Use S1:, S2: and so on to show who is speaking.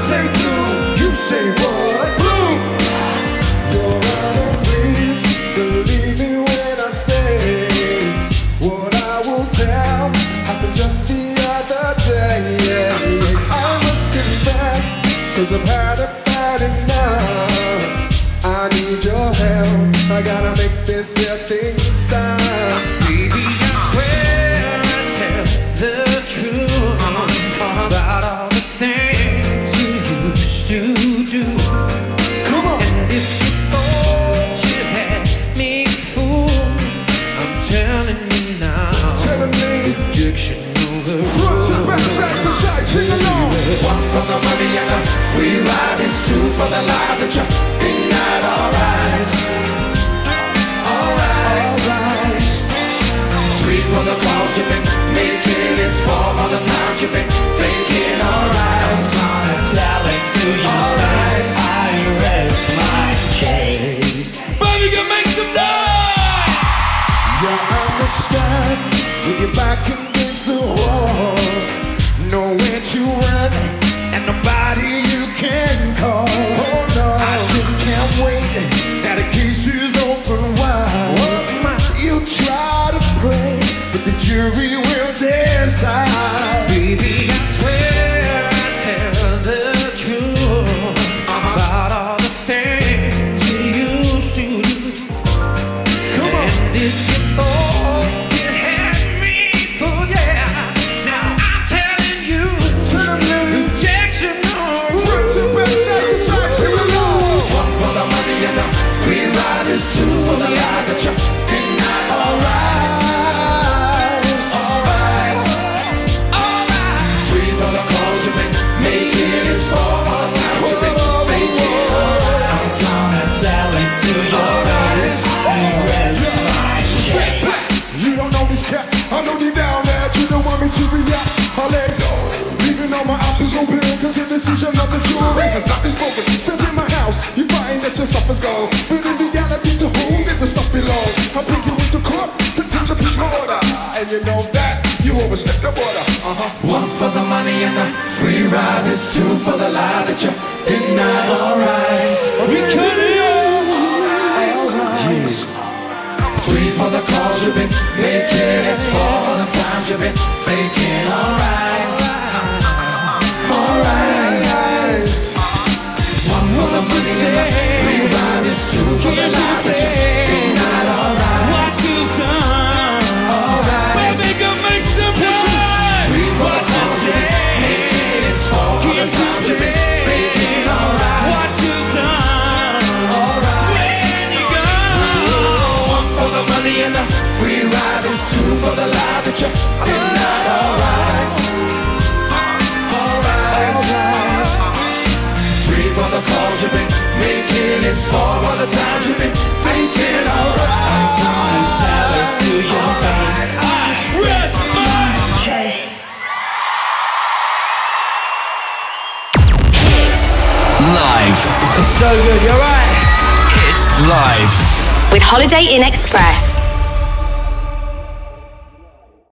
S1: say blue, you say what? Blue. You're out of place, believe me when I say what I will tell. Happened just the other day. I must confess, 'cause I've had a bad enough. I need your help, I gotta make this thing stop.
S2: Baby, I swear I tell the truth about all the things you used to do.
S1: Come on.
S2: And if you thought you had me fooled, I'm telling you now,
S1: Telling me.
S2: addiction over.
S1: Front to back, side to side, sing along.
S3: One for the money and the free rise. It's two for the life that you denied. All rise, all rise, all rise. Three for the calls you've been making. It's four for the times you've been faking. All rise,
S4: I'm telling to you, I rest my case.
S2: Baby, you make some noise.
S1: You understand when you're back against the wall, nowhere to run and nobody you can call. Oh no, I just can't wait. That the case is open wide. You try to pray, but the jury will decide.
S2: Baby, I swear I tell the truth about all the things you used to do.
S1: Come on.
S2: And if you thought you had me fooled, yeah, now I'm telling you,
S1: Tell me.
S2: rejection
S1: Front to back, side to side, sing along.
S3: one for the money and the free rise. It's two for the life that you denied. All rise, all rise. Three for the calls you've been making. It's four for the times you've been faking. All rise,
S4: I'm telling to your face, I rest my case.
S1: You don't know this cat, I know you down there. You don't want me to react, I'll let go. Leaving all my options open, 'cause the decision of the jury has not been spoken. Step in my house, you find that your stuff is gone. But in reality, to whom did the stuff belong? I'll bring you into court to tell the push my order. And you know that you overstepped the border.
S3: one for the money and the free rise. It's two for the lie that you denied. All rise,
S1: We cut it
S3: three for the calls you've been making. It's four for the times you've been faking. All rise, all rise. One for the money and the free rise. It's two for the lie that you denied. All rise,
S2: what you done.
S3: all rise.
S2: Baby, go make some noise.
S3: Three for the calls you've been making. It's four for the times you've been faking. All rise,
S2: What you done.
S3: all rise.
S2: When you go.
S3: One for the money and the free rise. It's two for the lie that you denied. All rise, all rise. Three for the calls you've been making. It's four for the times you've been facing. All rise,
S4: I'm telling to your face,
S2: I rest my
S4: case.
S5: Hits live.
S2: It's so good, you're right.
S5: Hits live.
S6: With Holiday Inn Express.